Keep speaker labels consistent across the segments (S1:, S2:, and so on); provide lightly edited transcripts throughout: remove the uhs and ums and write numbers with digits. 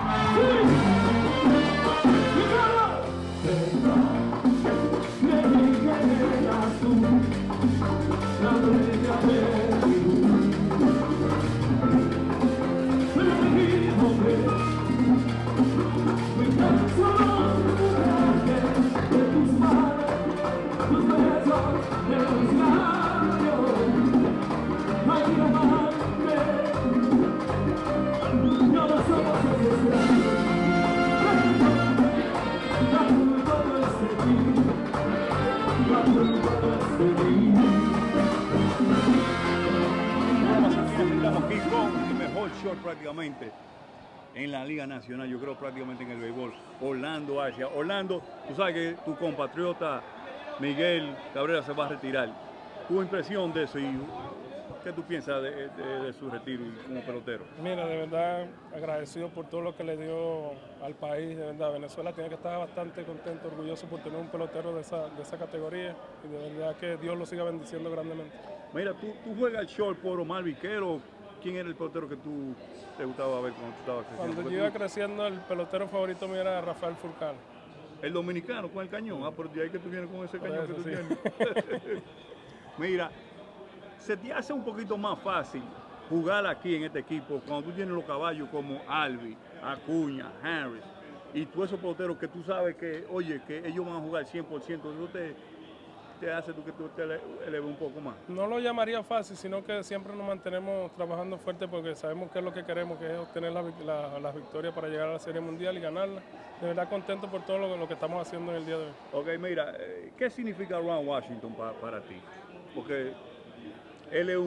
S1: Estamos aquí con el mejor short prácticamente en la Liga Nacional, yo creo prácticamente en el béisbol, Orlando Arcia. Orlando, tú sabes que tu compatriota Miguel Cabrera se va a retirar. ¿Tu impresión de eso y qué tú piensas de su retiro como pelotero?
S2: Mira, de verdad agradecido por todo lo que le dio al país, de verdad. Venezuela tiene que estar bastante contento, orgulloso por tener un pelotero de esa categoría y de verdad que Dios lo siga bendiciendo grandemente.
S1: Mira, tú juegas el short por Omar Viquero. ¿Quién era el pelotero que tú te gustaba ver cuando tú estabas creciendo?
S2: Cuando yo iba creciendo, el pelotero favorito mío era Rafael Furcal.
S1: El dominicano con el cañón. Ah, pero de ahí que tú vienes con ese cañón que tú
S2: sí
S1: tienes. Mira, se te hace un poquito más fácil jugar aquí en este equipo cuando tú tienes los caballos como Albi, Acuña, Harris y todos esos peloteros que tú sabes que, oye, que ellos van a jugar 100%. Eso te hace que tú te eleves un poco más.
S2: No lo llamaría fácil, sino que siempre nos mantenemos trabajando fuerte porque sabemos qué es lo que queremos, que es obtener las victorias para llegar a la Serie Mundial y ganarla. De verdad contento por todo lo que estamos haciendo en el día de hoy.
S1: Ok, mira, ¿qué significa Ron Washington para ti? Porque él es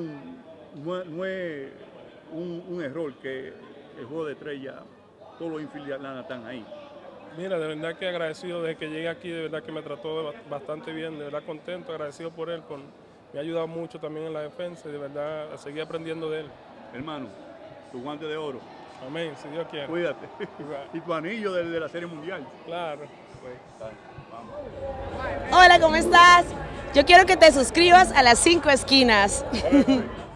S1: no es un error que el juego de estrella, todos los infieles están ahí.
S2: Mira, de verdad que agradecido desde que llegué aquí, de verdad que me trató bastante bien, de verdad contento, agradecido por él, me ha ayudado mucho también en la defensa y de verdad a seguir aprendiendo de él.
S1: Hermano, tu guante de oro.
S2: Amén, si Dios quiere.
S1: Cuídate. Y tu anillo de la Serie Mundial.
S2: Claro.
S1: Pues, vamos.
S3: Hola, ¿cómo estás? Yo quiero que te suscribas a Las 5 Esquinas.